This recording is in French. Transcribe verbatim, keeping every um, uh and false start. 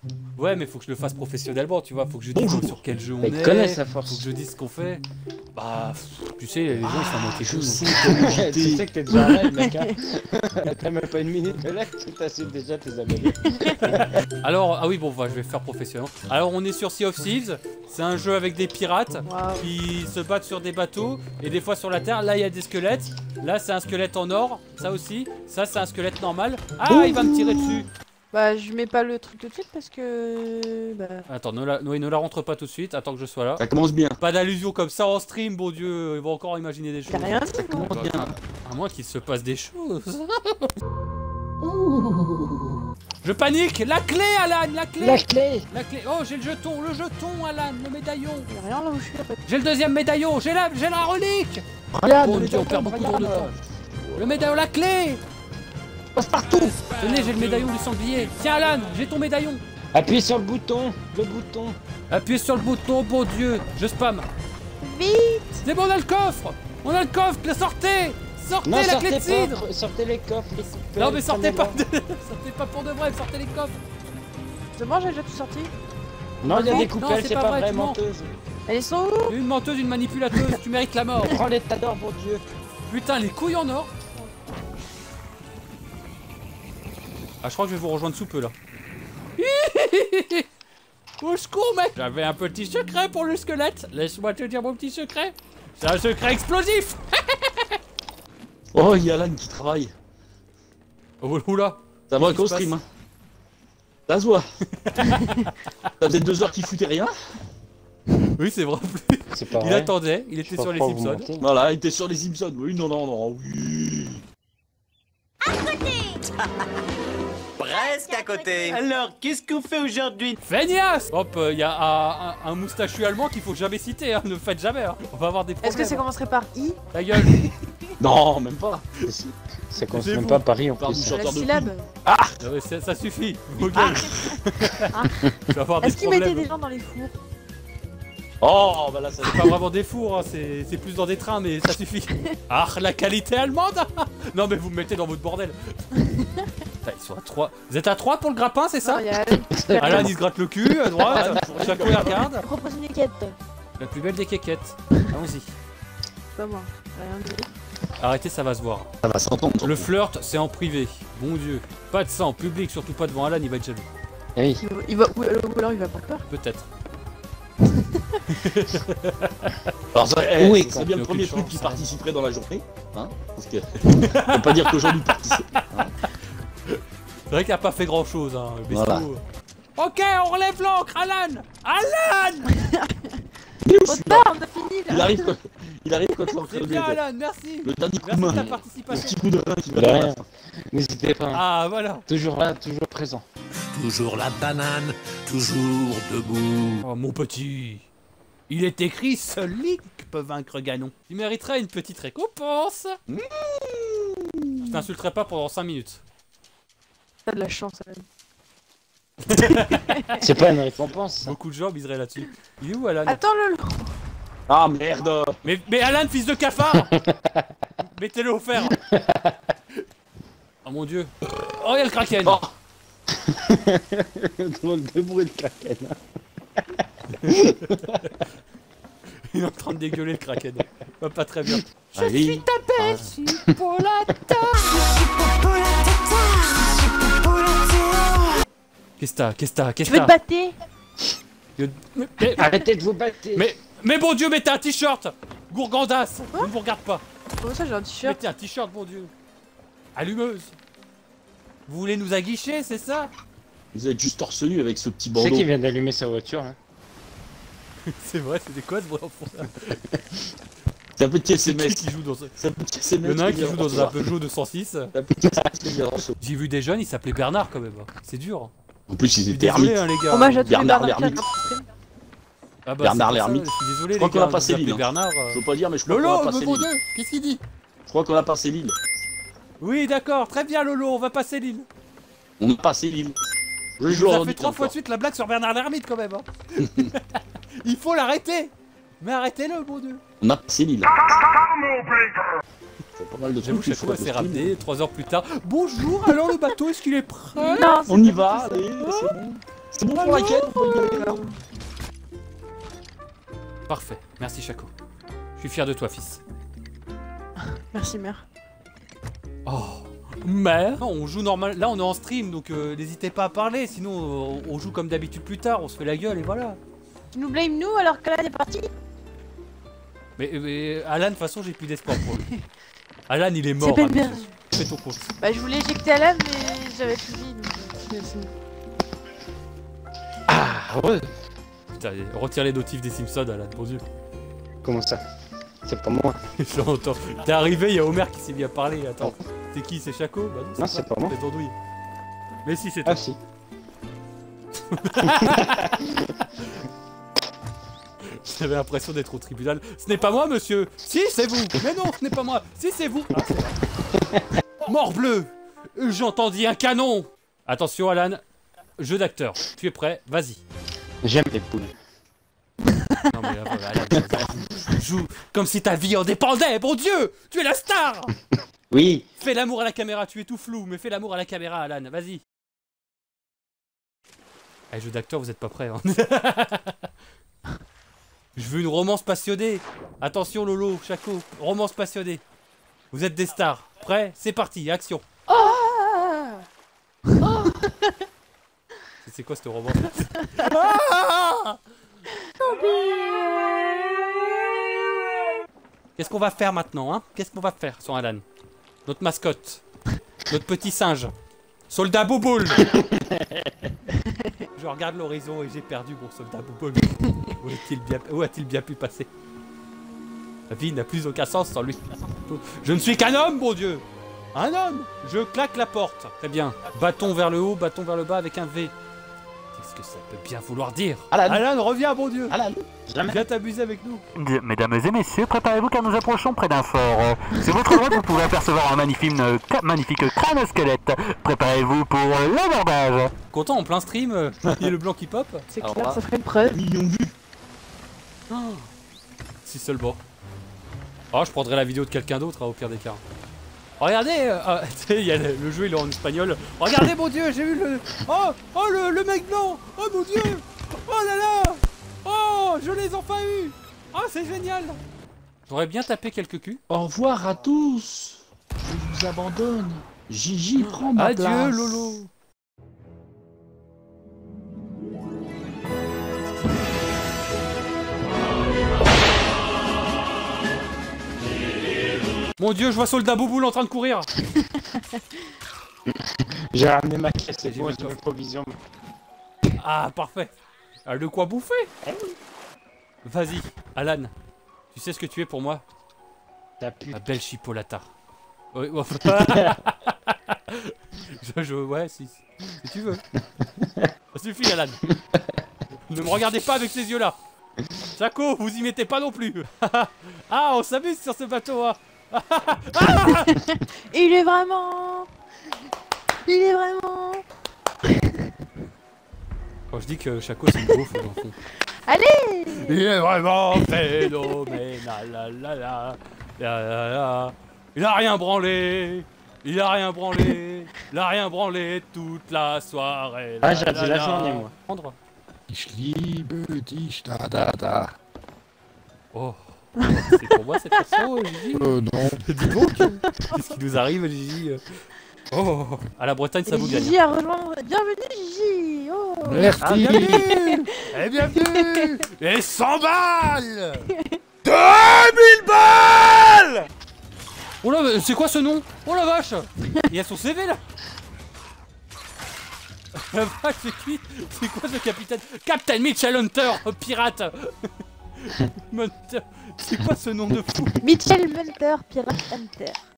Ouais, mais faut que je le fasse professionnellement, tu vois. Faut que je dise sur quel jeu on Ils est. connaissent à force. Faut que je dise ce qu'on fait. Bah, pff, tu sais, les gens ils sont à moitié Je fous. sais, tu sais que t'es déjà là, mec. Hein. T'as même pas une minute de là, tu t'assures déjà tes abonnés. Alors, ah oui, bon, bah, je vais faire professionnel. Alors, on est sur Sea of Thieves. C'est un jeu avec des pirates Wow. qui se battent sur des bateaux et des fois sur la terre. Là, il y a des squelettes. Là, c'est un squelette en or. Ça aussi. Ça, c'est un squelette normal. Ah, il va me tirer dessus. Bah, je mets pas le truc tout de suite parce que. Bah. Attends, ne la, Noé, ne la rentre pas tout de suite. Attends que je sois là. Ça commence bien. Pas d'allusion comme ça en stream, bon Dieu. Ils vont encore imaginer des choses. T'as rien dit, Ça moi. commence bien. À moins qu'il se passe des choses. Je panique. La clé, Alan, la clé. La clé. La clé. Oh, j'ai le jeton, le jeton, Alan, le médaillon. Y'a rien là où je suis en fait. J'ai le deuxième médaillon. J'ai la, j'ai la relique. Regarde, Bon le Dieu, on perd beaucoup regarde. de temps. Le médaillon, la clé. Passe partout. Tenez, j'ai le médaillon du sanglier. Tiens, Alan, j'ai ton médaillon. Appuie sur le bouton, le bouton. Appuyez sur le bouton, bon Dieu. Je spam. Vite. C'est bon, on a le coffre. On a le coffre. La sortez. Sortez Non, la sortez clé de cidre. pas, sortez les coffres. Les Non, mais sortez pas. prenez-les. Sortez pas pour de vrai. Sortez les coffres. C'est bon, j'ai déjà tout sorti. Non, il y a Non, des non, coupelles, c'est c'est pas pas vrai, vrai, tu mens. menteuse. Elles sont où? Une menteuse, une manipulateuse. Tu mérites la mort. Prends les tas d'or, bon Dieu. Putain, les couilles en or. Ah, je crois que je vais vous rejoindre sous peu là. Au secours, mec. J'avais un petit secret pour le squelette. Laisse-moi te dire mon petit secret. C'est un secret explosif. Oh, il y a Alan qui travaille. Oh, oula. Ça va Qu'est-ce qu'au qui se stream, hein. Ça se voit. Ça faisait deux heures qu'il foutait rien. Oui, c'est vrai. C'est pas Il vrai. attendait. Il Je était sais pas sur les pourquoi vous Simpsons. mentez. Voilà, il était sur les Simpsons. Oui, non, non, non, oui. Presque à côté. Alors, qu'est-ce qu'on fait aujourd'hui? Feignasse. Hop, il euh, y a un, un, un moustachu allemand qu'il faut jamais citer. Hein. Ne le faites jamais. Hein. On va avoir des problèmes. Est-ce que ça commencerait par I? Ta gueule. Non, même pas. Ça commence C'est même vous. pas Paris en Pardon, plus. chanteur La de syllabe. Ah ouais, ça, ça suffit. Vos gueules. Je vais avoir des Est-ce qu'ils mettaient problèmes. des gens dans les fours? Oh, bah là, ça C'est pas vraiment des fours, hein, c'est c'est plus dans des trains, mais ça suffit. Ah, la qualité allemande. Non, mais vous me mettez dans votre bordel. Putain, ils sont à trois. Vous êtes à trois pour le grappin, c'est ça? Non, y a Alan, il se gratte le cul, à droite. Chacun il regarde. propose une quête. La plus belle des quéquettes. Allons-y. Pas moi. Rien dit. Arrêtez, ça va se voir. Ça va s'entendre. Le flirt, c'est en privé. Bon Dieu. Pas de ça en public, surtout pas devant Alan, il va être jaloux. Oui. Il va, il va, ou ou alors il va pas peur. Peut-être. Alors, ça, eh, Oui, c'est bien le aucune premier chance, truc qui hein. participerait dans la journée. Hein, parce que. On peut pas dire qu'aujourd'hui participe. Hein. C'est vrai qu'il a pas fait grand chose, hein. le Voilà. bestiau. Ok, on relève l'ancre, Alan. Alan. Mais où Trop celui-là tard, on a fini Il là. arrive quand, il arrive quand l'encre C'est lui bien, est- Alan, merci. Le dernier coup de Merci de main. ta Le participation. petit coup de rein qui va De dans la rien. fin. N'hésitez pas. Ah, voilà. Toujours là, toujours présent. Toujours la banane, toujours debout. Oh, mon petit. Il est écrit, seul Link peut vaincre Ganon. Il mériterait une petite récompense. Mmh. Je t'insulterai pas pendant cinq minutes. T'as de la chance, Alan. C'est pas une récompense. ça. Beaucoup de gens miseraient là-dessus. Il est où, Alan? Attends le Ah merde. mais, mais Alan, fils de cafard. Mettez-le au fer. Oh mon dieu. Oh, il y a le kraken. Oh. Drôle de bruit de kraken. Il est en train de dégueuler le kraken. Va pas très bien. Allez. Ta chipolata. Qu'est-ce que t'as? Qu'est-ce que t'as? Qu'est-ce Tu veux que te t'as? battre? mais, mais, Arrêtez de vous battre. mais, mais bon Dieu, mettez un t-shirt. Gourgandas. Je ne vous regarde pas. Comment ça j'ai un t-shirt? Mettez un t-shirt, bon Dieu. Allumeuse. Vous voulez nous aguicher, c'est ça? Vous êtes juste torse nu avec ce petit Tu sais bandeau. qu'il vient d'allumer sa voiture là. C'est vrai, c'est des quoi ce bruit enfant? C'est un petit C'est S M S. qui qui joue dans ce... C'est un petit S Il M y S. en a un qui vient joue de dans un recevoir. Peugeot deux cent six. C'est un petit S M S qui vient de recevoir. J'ai vu des jeunes, il s'appelait Bernard quand même. C'est dur. En plus, ils Je suis étaient désolé ermites. hein, les gars. Hommage à tous les Bernard Bernard l'ermite. Pivot. Ah bah, Bernard c'est pour ça, l'ermite. Je suis désolé Je crois les qu'on gars. a passé vous appelez l'île, hein. Bernard. euh. Je veux pas dire, mais je crois qu'on a Lolo, passé me bon l'île. Dieu, qu'est-ce qu'il dit? Je crois qu'on a passé l'île. Oui, d'accord, très bien Lolo, on va passer l'île. On a passé l'île. Je Je joue vous en a fait trois fois de suite la blague sur Bernard l'ermite quand même. Hein. Il faut l'arrêter. Mais arrêtez-le, bon Dieu. On a passé l'île. C'est pas mal de J'avoue, trucs. chaque fois c'est ramené, trois heures plus tard. Bonjour, alors le bateau, est-ce qu'il est prêt? Non, On y va, allez, c'est bon. C'est bon pour la quête, on peut y aller là. Parfait, merci Chaco. Je suis fier de toi, fils. Merci, mère. Oh, mère. Non, on joue normal. Là, on est en stream, donc euh, n'hésitez pas à parler. Sinon, euh, on joue comme d'habitude plus tard. On se fait la gueule et voilà. Tu nous blames nous alors que là, est parti. Mais, mais Alan, de toute façon, j'ai plus d'espoir pour lui. Alan, il est mort. C'est pas hein, bien. fais ton compte. Bah, je voulais éjecter Alan, mais j'avais plus de vie. donc, euh, c'est- Ah ouais. Putain, retire les notifs des Simpsons, Alan, bon Dieu. Comment ça? C'est pas moi. J'entends. T'es arrivé, il y a Homer qui s'est mis à parler. Attends, c'est qui? C'est Chaco? Bah Non, c'est pas moi. C'est ton douille. Mais si, c'est toi. Ah si. J'avais l'impression d'être au tribunal. Ce n'est pas moi, monsieur. Si, c'est vous. Mais non, ce n'est pas moi. Si, c'est vous. Ah, c'est vrai. Morbleu. J'entendis un canon. Attention, Alan. Jeu d'acteur. Tu es prêt? Vas-y. J'aime les poules. Non mais là, voilà, Alan, vas-y. Joue comme si ta vie en dépendait. Bon Dieu, tu es la star. Oui. Fais l'amour à la caméra. Tu es tout flou, mais fais l'amour à la caméra, Alan. Vas-y. Eh, jeu d'acteur, vous êtes pas prêts. Hein. Je veux une romance passionnée. Attention Lolo, Chaco, romance passionnée. Vous êtes des stars. Prêts? C'est parti, action. Ah C'est quoi cette romance? Ah Qu'est-ce qu'on va faire maintenant, hein? Qu'est-ce qu'on va faire sur Alan? Notre mascotte. Notre petit singe. Soldat Bouboule. Je regarde l'horizon et j'ai perdu mon soldat Bouboule. Où est-il bien, où a-t-il bien pu passer? La vie n'a plus aucun sens sans lui. Je ne suis qu'un homme, bon Dieu! Un homme! Je claque la porte. Très bien. Bâton vers le haut, bâton vers le bas avec un V. Qu'est-ce que ça peut bien vouloir dire? Alan. Alan, reviens, bon Dieu! Alan. Jamais. Viens t'amuser avec nous. Mesdames et messieurs, préparez-vous car nous approchons près d'un fort. C'est votre droite, vous pouvez apercevoir un magnifique, euh, magnifique crâne squelette. Préparez-vous pour l'abordage. Content en plein stream, euh, il y a le blanc qui pop. C'est Alors clair, là- ça ferait une preuve. Millions de vues. Si seulement. Oh, je prendrai la vidéo de quelqu'un d'autre, hein, au pire des cas. Regardez, euh, ah, tu sais, il y a le, le jeu il est en espagnol. Regardez, mon Dieu, j'ai vu le. Oh, oh le, le mec blanc. Oh mon Dieu. Oh là là. Oh, je les ai enfin eu. Oh, c'est génial. J'aurais bien tapé quelques culs. Au revoir à tous. Je vous abandonne. Gigi prend ma Adieu, place. Lolo. Mon Dieu, je vois Soldat Bouboule en train de courir. J'ai ramené ma caisse, c'est J'ai bon, vu j'ai le mes provisions. Ah, parfait. Ah, de quoi bouffer. Vas-y, Alan. Tu sais ce que tu es pour moi? T'as pu. Ma belle chipolata. Ouais, ouais. je, je, ouais, si, si tu veux. Ça suffit, Alan. Ne me regardez pas avec ces yeux-là. Chaco, vous y mettez pas non plus. Ah, on s'amuse sur ce bateau, hein. Il est vraiment... Il est vraiment... Quand je dis que Chaco c'est une beauf, dans le fond. Allez. Il est vraiment phénoménal, la la la, la la la. Il a rien branlé, il a rien branlé, il a rien branlé toute la soirée. Ah, la j'ai la raté la la. journée, moi. Prendre. Ich liebe dich, da da da. Oh, c'est pour moi cette chanson, Gigi. Euh, non. Dis donc, qu'est-ce qui nous arrive, Gigi? Oh, à la Bretagne, ça vous gagne. Gigi a rejoint... Bienvenue, Gigi. Oh. Merci. Ah, bienvenue. Et bienvenue. Et cent balles. Oh là, mais c'est quoi ce nom? Oh la vache. Il y a son C V là. La vache, c'est qui? C'est quoi ce capitaine? Captain Mitchell Hunter, pirate. Hunter. C'est quoi ce nom de fou? Mitchell Munter, Pirate Hunter.